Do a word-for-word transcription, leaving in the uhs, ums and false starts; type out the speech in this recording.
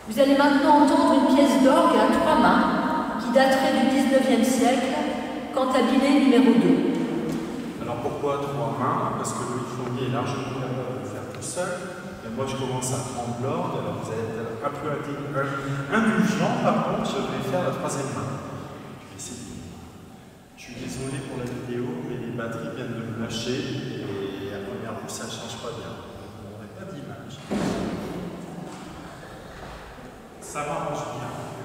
Vous allez maintenant entendre une pièce d'orgue à trois mains qui daterait du dix-neuvième siècle, cantabile numéro deux. Alors pourquoi trois mains? Parce que Louis Fournier est largement capable de le faire tout seul. Et moi je commence à prendre l'orgue, alors vous allez être un peu indulgent, par contre je vais faire la troisième main. Je suis désolé pour la vidéo, mais les batteries viennent de me lâcher et à première vue ça ne change pas bien. On n'aurait pas d'image. Ça m'arrange bien.